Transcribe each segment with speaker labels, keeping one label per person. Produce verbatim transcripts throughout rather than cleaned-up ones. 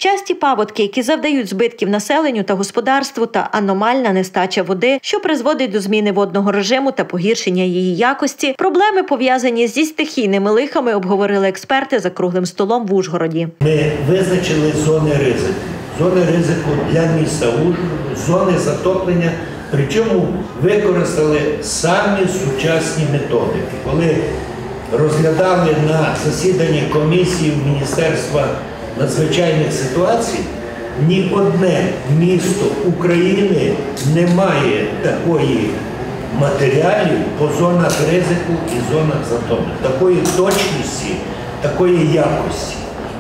Speaker 1: Часті паводки, які завдають збитків населенню та господарству, та аномальна нестача води, що призводить до зміни водного режиму та погіршення її якості. Проблеми, пов'язані зі стихійними лихами, обговорили експерти за круглим столом в Ужгороді.
Speaker 2: Ми визначили зони ризику. Зони ризику для міста Ужгород, зони затоплення, причому використали самі сучасні методики. Коли розглядали на засіданні комісії Міністерства надзвичайних ситуацій, ні одне місто України не має такої матеріалів по зонах ризику і зонах затоплення, такої точності, такої якості.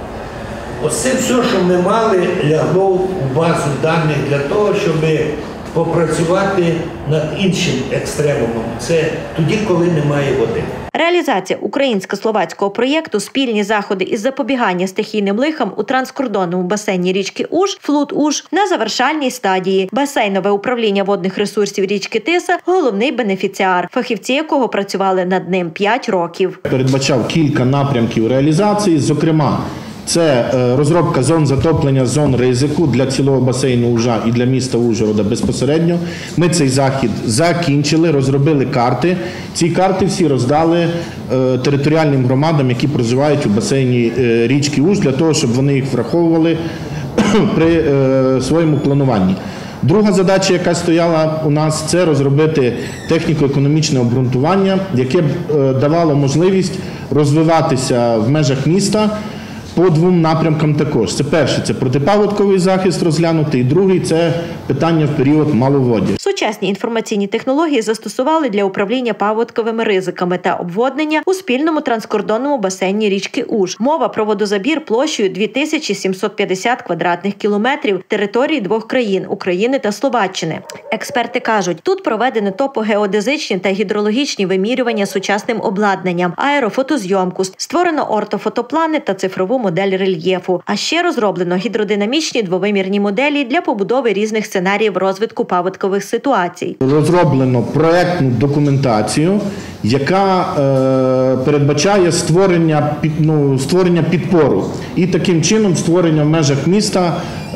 Speaker 2: Ось це все, що ми мали, лягло у базу даних для того, щоб попрацювати над іншим екстремумом. Це тоді, коли немає води.
Speaker 1: Реалізація українсько-словацького проєкту «Спільні заходи із запобігання стихійним лихам у транскордонному басейні річки Уж» «Флут-Уж» на завершальній стадії. Басейнове управління водних ресурсів річки Тиса – головний бенефіціар, фахівці якого працювали над ним п'ять років.
Speaker 3: Передбачав кілька напрямків реалізації, зокрема, це розробка зон затоплення, зон ризику для цілого басейну Ужа і для міста Ужгорода безпосередньо. Ми цей захід закінчили, розробили карти. Ці карти всі роздали територіальним громадам, які проживають у басейні річки Уж, для того, щоб вони їх враховували при своєму плануванні. Друга задача, яка стояла у нас, це розробити техніко-економічне обґрунтування, яке б давало можливість розвиватися в межах міста по двом напрямкам також. Це перший – це протипаводковий захист розглянути, і другий – це питання в період маловоддя.
Speaker 1: Сучасні інформаційні технології застосували для управління паводковими ризиками та обводнення у спільному транскордонному басейні річки Уж. Мова про водозабір площею дві тисячі сімсот п'ятдесят квадратних кілометрів території двох країн – України та Словаччини. Експерти кажуть, тут проведено топогеодезичні та гідрологічні вимірювання сучасним обладнанням, аерофотозйомку, створено ортофотоплани та цифрову модель рельєфу. А ще розроблено гідродинамічні двовимірні моделі для побудови різних сценаріїв розвитку паводкових ситуацій.
Speaker 3: Розроблено проєктну документацію, яка е, передбачає створення, ну, створення підпору і таким чином створення в межах міста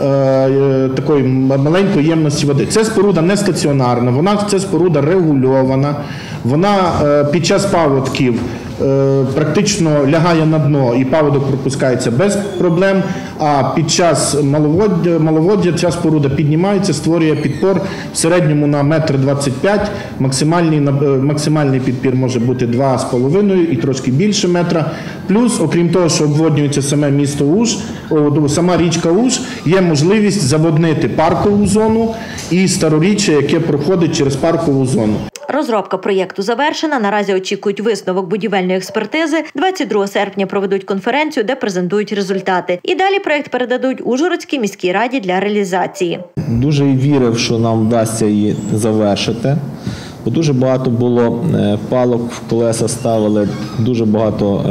Speaker 3: е, такої маленької ємності води. Це споруда не стаціонарна, вона це споруда регульована, вона е, під час паводків практично лягає на дно і паводок пропускається без проблем, а під час маловоддя, маловоддя ця споруда піднімається, створює підпор в середньому на метр двадцять п'ять, максимальний, максимальний підпір може бути два з половиною і трошки більше метра. Плюс, окрім того, що обводнюється саме місто Уж, сама річка Уж, є можливість заводнити паркову зону і староріччя, яке проходить через паркову зону.
Speaker 1: Розробка проєкту завершена. Наразі очікують висновок будівельної експертизи. двадцять другого серпня проведуть конференцію, де презентують результати. І далі проєкт передадуть Ужгородській міській раді для реалізації.
Speaker 4: Дуже вірив, що нам вдасться її завершити. Бо дуже багато було палок в колеса ставили, дуже багато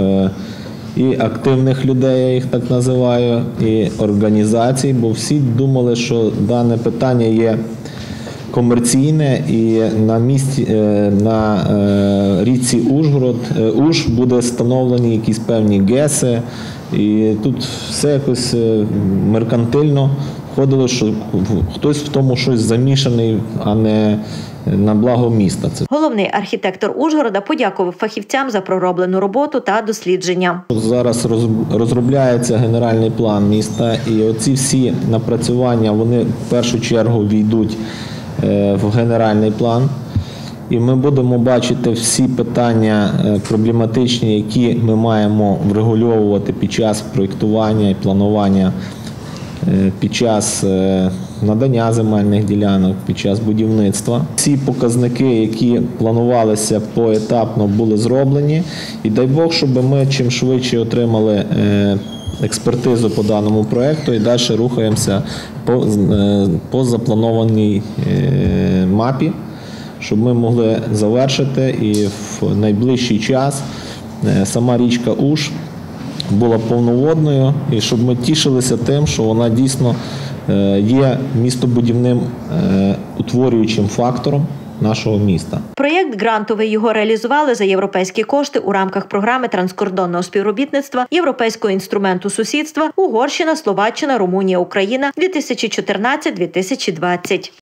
Speaker 4: і активних людей, я їх так називаю, і організацій, бо всі думали, що дане питання є комерційне, і на місці, на річці Ужгород, Уж буде встановлені якісь певні ГЕСи, і тут все якось меркантильно ходило, що хтось в тому щось замішаний, а не на благо міста.
Speaker 1: Головний архітектор Ужгорода подякував фахівцям за пророблену роботу та дослідження.
Speaker 4: Зараз розробляється генеральний план міста, і оці всі напрацювання, вони в першу чергу війдуть в генеральний план. І ми будемо бачити всі питання проблематичні, які ми маємо врегульовувати під час проєктування і планування, під час надання земельних ділянок, під час будівництва. Всі показники, які планувалися поетапно, були зроблені. І дай Бог, щоб ми чим швидше отримали експертизу по даному проєкту і далі рухаємося по, по запланованій мапі, щоб ми могли завершити і в найближчий час сама річка Уж була повноводною, і щоб ми тішилися тим, що вона дійсно є містобудівним утворюючим фактором нашого міста.
Speaker 1: Проєкт грантовий, його реалізували за європейські кошти у рамках програми транскордонного співробітництва Європейського інструменту сусідства Угорщина, Словаччина, Румунія, Україна дві тисячі чотирнадцять - дві тисячі двадцять.